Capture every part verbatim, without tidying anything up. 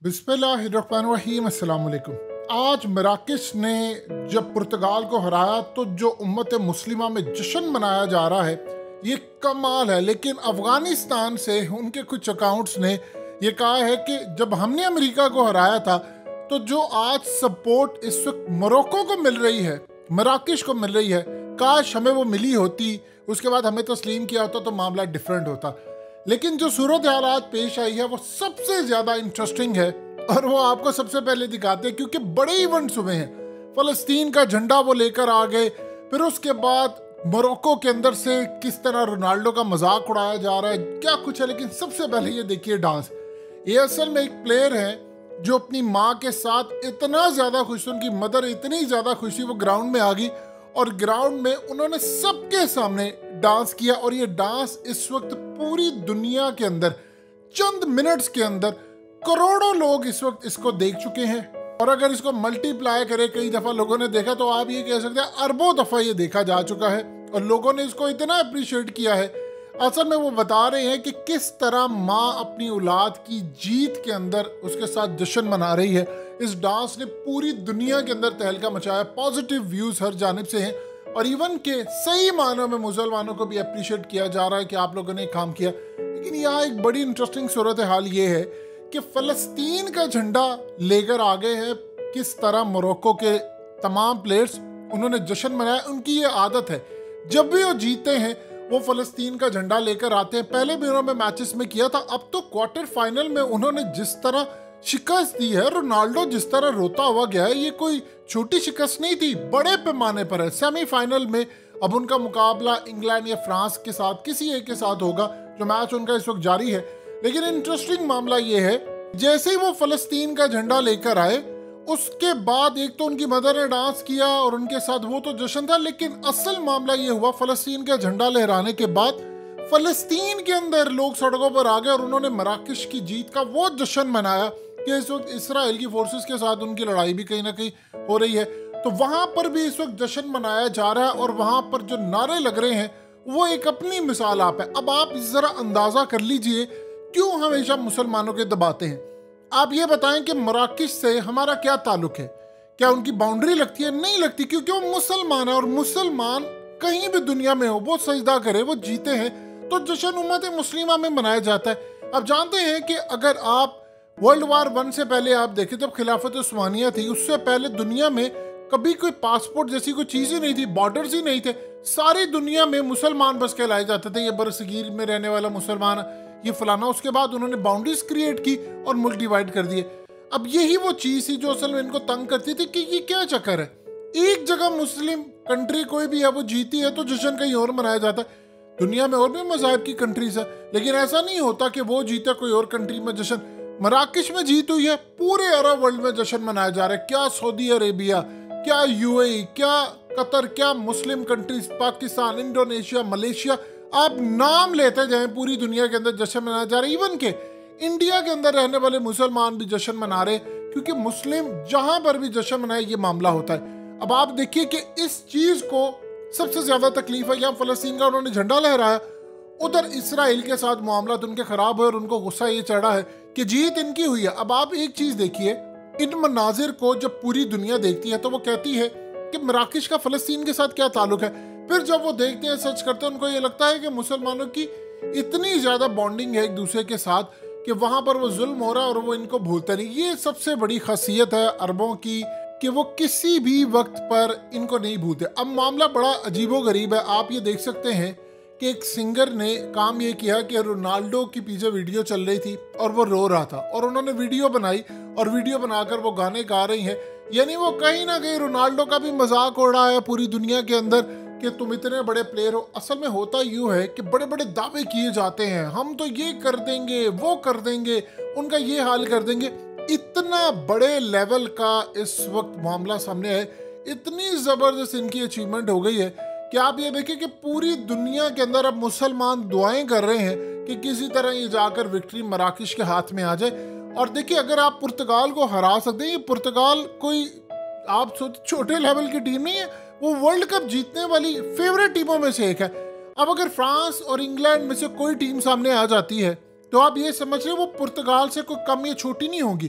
बिस्मिल्लाहिर्रहमानिर्रहीम अस्सलाम वालेकुम। आज मराकश ने जब पुर्तगाल को हराया तो जो उम्मत मुस्लिमा में जश्न मनाया जा रहा है ये कमाल है। लेकिन अफगानिस्तान से उनके कुछ अकाउंट्स ने ये कहा है कि जब हमने अमेरिका को हराया था तो जो आज सपोर्ट इस वक्त मोरक्को को मिल रही है, मराकश को मिल रही है, काश हमें वो मिली होती, उसके बाद हमें तस्लीम किया होता तो मामला डिफरेंट होता। लेकिन जो सूरत हालात पेश आई है वो सबसे ज़्यादा इंटरेस्टिंग है और वो आपको सबसे पहले दिखाते हैं क्योंकि बड़े इवेंट्स हुए हैं। फ़लस्तीन का झंडा वो लेकर आ गए, फिर उसके बाद मोरक्को के अंदर से किस तरह रोनाल्डो का मजाक उड़ाया जा रहा है, क्या कुछ है। लेकिन सबसे पहले ये देखिए डांस। ये असल में एक प्लेयर है जो अपनी माँ के साथ इतना ज़्यादा खुश, उनकी मदर इतनी ज़्यादा खुश थी, वो ग्राउंड में आ गई और ग्राउंड में उन्होंने सबके सामने डांस किया। और ये डांस इस वक्त पूरी दुनिया के अंदर चंद मिनट्स के अंदर करोड़ों लोग इस वक्त इसको देख चुके हैं। और अगर इसको मल्टीप्लाई करे, कई दफ़ा लोगों ने देखा, तो आप ये कह सकते हैं अरबों दफ़ा ये देखा जा चुका है और लोगों ने इसको इतना अप्रिशिएट किया है। असल में वो बता रहे हैं कि किस तरह माँ अपनी औलाद की जीत के अंदर उसके साथ जश्न मना रही है। इस डांस ने पूरी दुनिया के अंदर तहलका मचाया, पॉजिटिव व्यूज़ हर जानिब से हैं और इवन के सही मानों में मुसलमानों को भी अप्रिशिएट किया जा रहा है कि आप लोगों ने काम किया। लेकिन यहाँ एक बड़ी इंटरेस्टिंग सूरत हाल ये है कि फ़लस्तीन का झंडा लेकर आ गए हैं। किस तरह मोरक्को के तमाम प्लेयर्स उन्होंने जश्न मनाया। उनकी ये आदत है, जब भी वो जीतते हैं वो फ़लस्तीन का झंडा लेकर आते हैं। पहले भी उन्होंने मैचेस में किया था, अब तो क्वार्टर फाइनल में उन्होंने जिस तरह शिकस्त दी है, रोनाल्डो जिस तरह रोता हुआ गया है, ये कोई छोटी शिकस्त नहीं थी, बड़े पैमाने पर है। सेमीफाइनल में अब उनका मुकाबला इंग्लैंड या फ्रांस के साथ किसी एक के साथ होगा, जो मैच उनका इस वक्त जारी है। लेकिन इंटरेस्टिंग मामला ये है, जैसे ही वो फ़लस्तीन का झंडा लेकर आए उसके बाद एक तो उनकी मदर ने डांस किया और उनके साथ वो तो जश्न था। लेकिन असल मामला ये हुआ, फ़लस्तीन का झंडा लहराने के बाद फ़लस्तीन के अंदर लोग सड़कों पर आ गए और उन्होंने मराकश की जीत का वो जश्न मनाया कि इस वक्त इसराइल की फोर्सेस के साथ उनकी लड़ाई भी कहीं ना कहीं हो रही है। तो वहाँ पर भी इस वक्त जश्न मनाया जा रहा है और वहाँ पर जो नारे लग रहे हैं वो एक अपनी मिसाल आप है। अब आप ज़रा अंदाज़ा कर लीजिए क्यों हमेशा मुसलमानों के दबाते हैं। आप ये बताएं कि मराकश से हमारा क्या ताल्लुक है, क्या उनकी बाउंड्री लगती है? नहीं लगती, क्योंकि वो मुसलमान है और मुसलमान कहीं भी दुनिया में हो, वो सजदा करे, वो जीते हैं तो जश्न उम्मत मुस्लिमा में मनाया जाता है। आप जानते हैं कि अगर आप वर्ल्ड वार वन से पहले आप देखें, जब खिलाफत उस्मानिया थी, उससे पहले दुनिया में कभी कोई पासपोर्ट जैसी कोई चीज़ ही नहीं थी, बॉर्डर्स ही नहीं थे। सारी दुनिया में मुसलमान बस कहलाए जाते थे, ये बरसगीर में रहने वाला मुसलमान, ये फलाना। उसके बाद उन्होंने बाउंड्रीज क्रिएट की और मुल्क डिवाइड कर दिए। अब यही वो चीज़ थी जो असल में इनको तंग करती थी कि ये क्या चक्कर है, एक जगह मुस्लिम कंट्री कोई भी है वो जीती है तो जश्न कहीं और मनाया जाता है। दुनिया में और भी मज़ाहिब की कंट्रीज है, लेकिन ऐसा नहीं होता कि वो जीता कोई और कंट्री में जश्न। मराकश में जीत हुई है, पूरे अरब वर्ल्ड में जश्न मनाया जा रहा है। क्या सऊदी अरेबिया, क्या यूएई, क्या कतर, क्या Muslim countries, Pakistan, Indonesia, Malaysia, आप नाम लेते जाएं, पूरी दुनिया के अंदर जश्न मनाया जा रहा है। इवन के इंडिया के अंदर रहने वाले मुसलमान भी जश्न मना रहे हैं, क्योंकि मुस्लिम जहां पर भी जश्न मनाए ये मामला होता है। अब आप देखिए कि इस चीज को सबसे ज्यादा तकलीफ है, यहाँ फ़लस्तीन का उन्होंने झंडा लहराया, उधर इसराइल के साथ मामला उनके खराब है और उनको गुस्सा ये चढ़ा है कि जीत इनकी हुई है। अब आप एक चीज देखिए, इन मनाजिर को जब पूरी दुनिया देखती है तो वो कहती है कि मराकश का फ़लस्तीन के साथ क्या ताल्लुक है। फिर जब वो देखते हैं, सर्च करते हैं, उनको ये लगता है कि मुसलमानों की इतनी ज़्यादा बॉन्डिंग है एक दूसरे के साथ कि वहाँ पर वो जुल्म हो रहा है और वो इनको भूलते नहीं। ये सबसे बड़ी खासियत है अरबों की कि वो किसी भी वक्त पर इनको नहीं भूलते। अब मामला बड़ा अजीबोगरीब है। आप ये देख सकते हैं कि एक सिंगर ने काम ये किया कि रोनाल्डो की पीछे वीडियो चल रही थी और वो रो रहा था और उन्होंने वीडियो बनाई और वीडियो बनाकर वो गाने गा रही हैं। यानी वो कहीं ना कहीं रोनाल्डो का भी मजाक उड़ा है पूरी दुनिया के अंदर कि तुम इतने बड़े प्लेयर हो। असल में होता यूँ है कि बड़े बड़े दावे किए जाते हैं, हम तो ये कर देंगे, वो कर देंगे, उनका ये हाल कर देंगे। इतना बड़े लेवल का इस वक्त मामला सामने है, इतनी ज़बरदस्त इनकी अचीवमेंट हो गई है कि आप ये देखिए कि पूरी दुनिया के अंदर अब मुसलमान दुआएं कर रहे हैं कि किसी तरह ये जाकर विक्ट्री मराकश के हाथ में आ जाए। और देखिए, अगर आप पुर्तगाल को हरा सकते हैं, ये पुर्तगाल कोई आप सोच छोटे लेवल की टीम नहीं है, वो वर्ल्ड कप जीतने वाली फेवरेट टीमों में से एक है। अब अगर फ्रांस और इंग्लैंड में से कोई टीम सामने आ जाती है तो आप ये समझ रहे वो पुर्तगाल से कोई कम या छोटी नहीं होगी।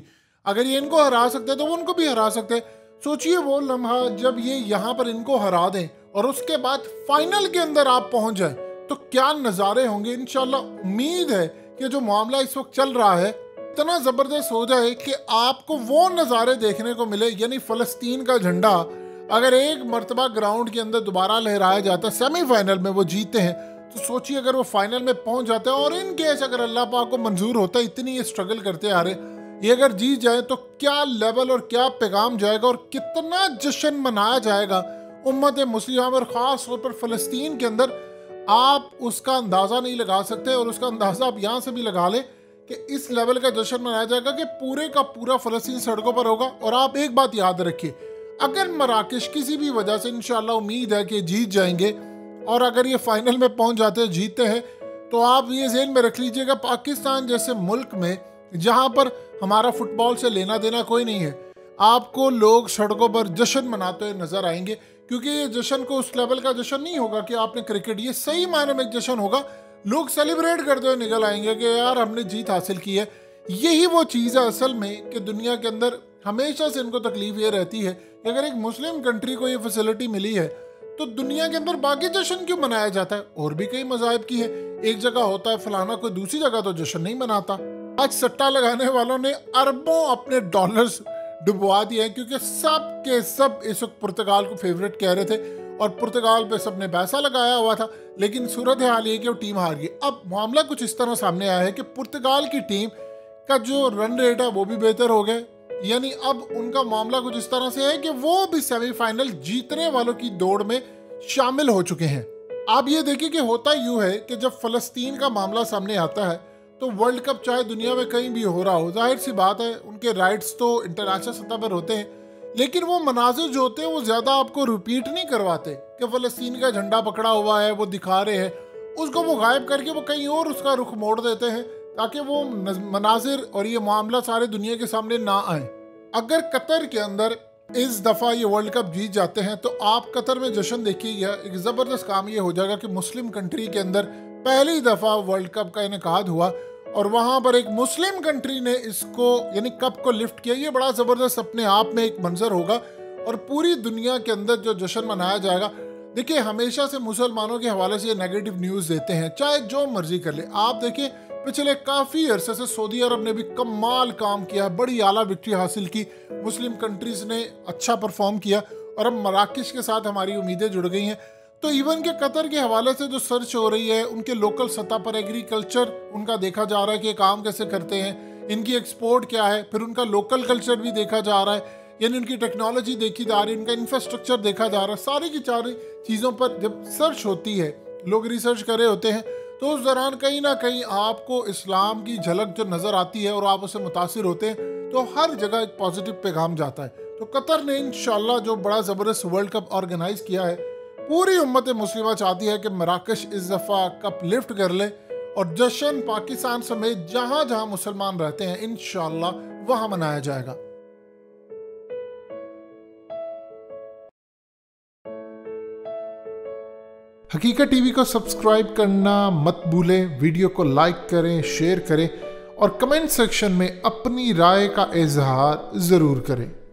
अगर ये इनको हरा सकते हैं तो वो उनको भी हरा सकते हैं। सोचिए वो लम्हा जब ये यहाँ पर इनको हरा दें और उसके बाद फाइनल के अंदर आप पहुंच जाए तो क्या नज़ारे होंगे। इंशाल्लाह उम्मीद है कि जो मामला इस वक्त चल रहा है इतना ज़बरदस्त हो जाए कि आपको वो नज़ारे देखने को मिले, यानी फ़लस्तीन का झंडा अगर एक मरतबा ग्राउंड के अंदर दोबारा लहराया जाता है, सेमीफाइनल में वो जीते हैं, तो सोचिए अगर वो फाइनल में पहुंच जाते हैं और इन केस अगर अल्लाह पाक को मंजूर होता है, इतनी ये स्ट्रगल करते आ रहे, ये अगर जीत जाए तो क्या लेवल और क्या पैगाम जाएगा और कितना जश्न मनाया जाएगा उम्मत मुस्लिम और ख़ास तौर पर फ़लस्तीन के अंदर। आप उसका अंदाज़ा नहीं लगा सकते और उसका अंदाज़ा आप यहाँ से भी लगा लें कि इस लेवल का जश्न मनाया जाएगा कि पूरे का पूरा फ़लस्तीन सड़कों पर होगा। और आप एक बात याद रखिए, अगर मराकश किसी भी वजह से इंशाल्लाह उम्मीद है कि जीत जाएंगे और अगर ये फाइनल में पहुंच जाते हैं, जीतते हैं, तो आप ये ज़हन में रख लीजिएगा पाकिस्तान जैसे मुल्क में जहां पर हमारा फुटबॉल से लेना देना कोई नहीं है, आपको लोग सड़कों पर जश्न मनाते हुए नजर आएंगे। क्योंकि ये जश्न को उस लेवल का जश्न नहीं होगा कि आपने क्रिकेट, ये सही मायने में जश्न होगा, लोग सेलिब्रेट करते हुए निकल आएंगे कि यार हमने जीत हासिल की है। यही वो चीज़ है असल में कि दुनिया के अंदर हमेशा से इनको तकलीफ ये रहती है कि अगर एक मुस्लिम कंट्री को ये फैसिलिटी मिली है तो दुनिया के अंदर बाकी जश्न क्यों मनाया जाता है। और भी कई मज़ाहिब की है, एक जगह होता है फलाना, कोई दूसरी जगह तो जश्न नहीं मनाता। आज सट्टा लगाने वालों ने अरबों अपने डॉलर्स डुबवा दिए हैं क्योंकि सब के सब इस वक्त पुर्तगाल को फेवरेट कह रहे थे और पुर्तगाल पे सबने पैसा लगाया हुआ था, लेकिन सूरत हाल ये कि वो टीम हार गई। अब मामला कुछ इस तरह सामने आया है कि पुर्तगाल की टीम का जो रन रेट है वो भी बेहतर हो गए, यानी अब उनका मामला कुछ इस तरह से है कि वो भी सेमीफाइनल जीतने वालों की दौड़ में शामिल हो चुके हैं। आप ये देखिए कि होता यूँ है कि जब फ़लस्तीन का मामला सामने आता है तो वर्ल्ड कप चाहे दुनिया में कहीं भी हो रहा हो, जाहिर सी बात है उनके राइट्स तो इंटरनेशनल सतह पर होते हैं, लेकिन वो मनाजिर जो होते हैं वो ज़्यादा आपको रिपीट नहीं करवाते कि फ़लस्तीन का झंडा पकड़ा हुआ है वो दिखा रहे हैं, उसको वो गायब करके वो कहीं और उसका रुख मोड़ देते हैं ताकि वो मनाजिर और ये मामला सारे दुनिया के सामने ना आए। अगर कतर के अंदर इस दफ़ा ये वर्ल्ड कप जीत जाते हैं तो आप कतर में जश्न देखिएगा, एक ज़बरदस्त काम ये हो जाएगा कि मुस्लिम कंट्री के अंदर पहली दफ़ा वर्ल्ड कप का इनेकाद हुआ और वहाँ पर एक मुस्लिम कंट्री ने इसको यानी कप को लिफ्ट किया। ये बड़ा ज़बरदस्त अपने आप में एक मंजर होगा और पूरी दुनिया के अंदर जो जश्न मनाया जाएगा। देखिए हमेशा से मुसलमानों के हवाले से ये नेगेटिव न्यूज़ देते हैं, चाहे जो मर्जी कर ले। आप देखिए पिछले काफ़ी अरसे से सऊदी अरब ने भी कमाल काम किया, बड़ी आला विक्ट्री हासिल की, मुस्लिम कंट्रीज़ ने अच्छा परफॉर्म किया और अब मराकश के साथ हमारी उम्मीदें जुड़ गई हैं। तो इवन के कतर के हवाले से जो सर्च हो रही है, उनके लोकल सतह पर एग्रीकल्चर उनका देखा जा रहा है कि काम कैसे करते हैं, इनकी एक्सपोर्ट क्या है, फिर उनका लोकल कल्चर भी देखा जा रहा है, यानी उनकी टेक्नोलॉजी देखी जा रही है, उनका इंफ्रास्ट्रक्चर देखा जा रहा है। सारी की सारी चीज़ों पर जब सर्च होती है, लोग रिसर्च कर रहे होते हैं, तो उस दौरान कहीं ना कहीं आपको इस्लाम की झलक जो नज़र आती है और आप उससे मुतासिर होते हैं, तो हर जगह एक पॉजिटिव पैगाम जाता है। तो कतर ने इंशाल्लाह जो बड़ा ज़बरदस्त वर्ल्ड कप ऑर्गेनाइज किया है, पूरी उम्मत मुस्लिमा चाहती है कि मराकश इस दफ़ा कप लिफ्ट कर ले और जश्न पाकिस्तान समेत जहाँ जहाँ मुसलमान रहते हैं इंशाल्लाह वहाँ मनाया जाएगा। हकीकत टीवी को सब्सक्राइब करना मत भूलें, वीडियो को लाइक करें, शेयर करें और कमेंट सेक्शन में अपनी राय का इजहार ज़रूर करें।